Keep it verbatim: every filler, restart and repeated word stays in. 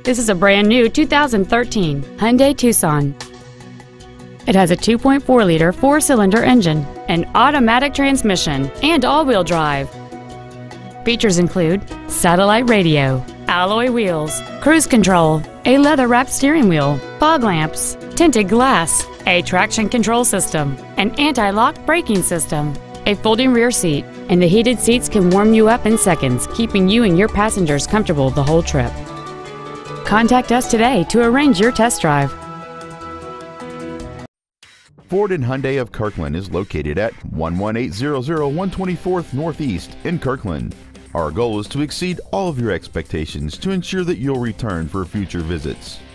This is a brand new two thousand thirteen Hyundai Tucson. It has a two point four liter four-cylinder engine, an automatic transmission, and all-wheel drive. Features include satellite radio, alloy wheels, cruise control, a leather-wrapped steering wheel, fog lamps, tinted glass, a traction control system, an anti-lock braking system, a folding rear seat, and the heated seats can warm you up in seconds, keeping you and your passengers comfortable the whole trip. Contact us today to arrange your test drive. Ford and Hyundai of Kirkland is located at one one eight zero zero one twenty-fourth Northeast in Kirkland. Our goal is to exceed all of your expectations to ensure that you'll return for future visits.